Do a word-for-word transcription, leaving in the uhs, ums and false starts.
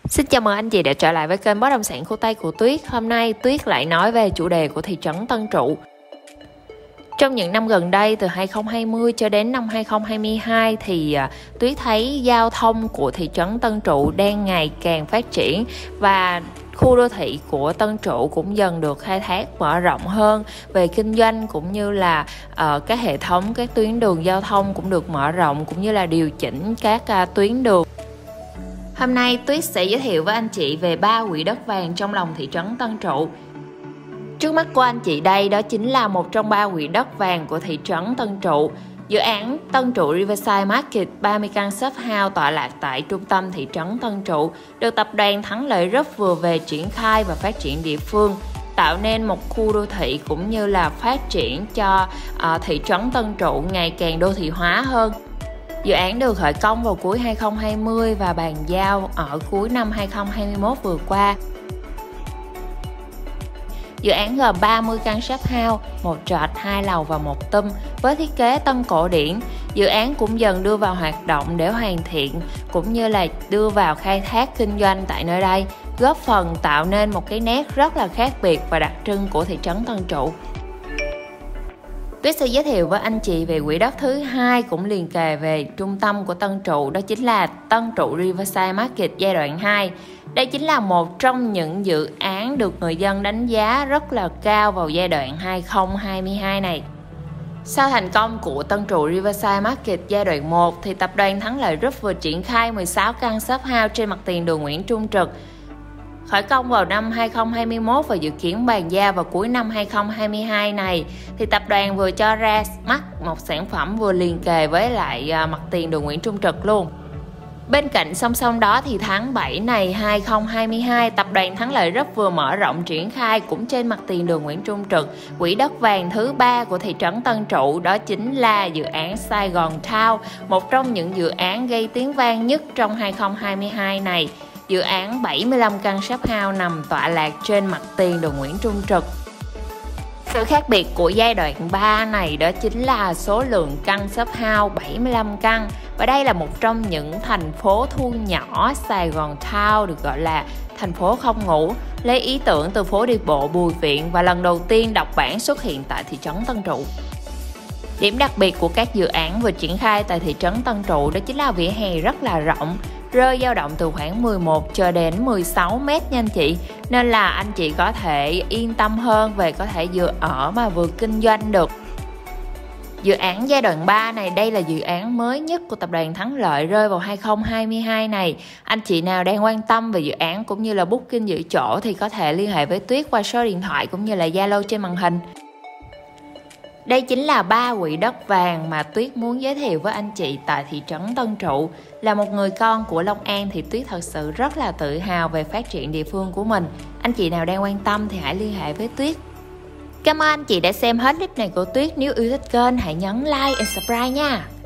Xin chào mừng anh chị đã trở lại với kênh Bất động sản khu Tây của Tuyết. Hôm nay Tuyết lại nói về chủ đề của thị trấn Tân Trụ. Trong những năm gần đây, từ hai không hai không cho đến năm hai không hai hai thì Tuyết thấy giao thông của thị trấn Tân Trụ đang ngày càng phát triển và khu đô thị của Tân Trụ cũng dần được khai thác mở rộng hơn về kinh doanh, cũng như là uh, các hệ thống các tuyến đường giao thông cũng được mở rộng, cũng như là điều chỉnh các uh, tuyến đường. Hôm nay Tuyết sẽ giới thiệu với anh chị về ba quỹ đất vàng trong lòng thị trấn Tân Trụ. Trước mắt của anh chị đây đó chính là một trong ba quỹ đất vàng của thị trấn Tân Trụ. Dự án Tân Trụ Riverside Market ba mươi căn shop house tọa lạc tại trung tâm thị trấn Tân Trụ, được tập đoàn Thắng Lợi Group vừa về triển khai và phát triển địa phương, tạo nên một khu đô thị cũng như là phát triển cho uh, thị trấn Tân Trụ ngày càng đô thị hóa hơn. Dự án được khởi công vào cuối hai không hai không và bàn giao ở cuối năm hai không hai mốt vừa qua. Dự án gồm ba mươi căn shop house, một trệt, hai lầu và một tum với thiết kế tân cổ điển. Dự án cũng dần đưa vào hoạt động để hoàn thiện cũng như là đưa vào khai thác kinh doanh tại nơi đây, góp phần tạo nên một cái nét rất là khác biệt và đặc trưng của thị trấn Tân Trụ. Tuyết sẽ giới thiệu với anh chị về quỹ đất thứ hai cũng liền kề về trung tâm của Tân Trụ, đó chính là Tân Trụ Riverside Market giai đoạn hai. Đây chính là một trong những dự án được người dân đánh giá rất là cao vào giai đoạn hai không hai hai này. Sau thành công của Tân Trụ Riverside Market giai đoạn một thì tập đoàn Thắng Lợi Group vừa triển khai mười sáu căn shop house trên mặt tiền đường Nguyễn Trung Trực, khởi công vào năm hai không hai mốt và dự kiến bàn giao vào cuối năm hai không hai hai này. Thì tập đoàn vừa cho ra mắt một sản phẩm vừa liền kề với lại mặt tiền đường Nguyễn Trung Trực luôn. Bên cạnh song song đó thì tháng bảy này hai không hai hai, tập đoàn Thắng Lợi Group vừa mở rộng triển khai cũng trên mặt tiền đường Nguyễn Trung Trực quỹ đất vàng thứ ba của thị trấn Tân Trụ, đó chính là dự án Sài Gòn Town, một trong những dự án gây tiếng vang nhất trong hai không hai hai này. Dự án bảy mươi lăm căn shop house nằm tọa lạc trên mặt tiền đường Nguyễn Trung Trực. Sự khác biệt của giai đoạn ba này đó chính là số lượng căn shop house bảy mươi lăm căn, và đây là một trong những thành phố thu nhỏ Sài Gòn Town, được gọi là thành phố không ngủ, lấy ý tưởng từ phố đi bộ Bùi Viện và lần đầu tiên độc bản xuất hiện tại thị trấn Tân Trụ. Điểm đặc biệt của các dự án vừa triển khai tại thị trấn Tân Trụ đó chính là vỉa hè rất là rộng, rơi dao động từ khoảng mười một cho đến mười sáu mét nha anh chị, nên là anh chị có thể yên tâm hơn về có thể vừa ở mà vừa kinh doanh được. Dự án giai đoạn ba này đây là dự án mới nhất của tập đoàn Thắng Lợi rơi vào hai không hai hai này. Anh chị nào đang quan tâm về dự án cũng như là booking giữ chỗ thì có thể liên hệ với Tuyết qua số điện thoại cũng như là Zalo trên màn hình. Đây chính là ba quỹ đất vàng mà Tuyết muốn giới thiệu với anh chị tại thị trấn Tân Trụ. Là một người con của Long An thì Tuyết thật sự rất là tự hào về phát triển địa phương của mình. Anh chị nào đang quan tâm thì hãy liên hệ với Tuyết. Cảm ơn anh chị đã xem hết clip này của Tuyết. Nếu yêu thích kênh hãy nhấn like and subscribe nha.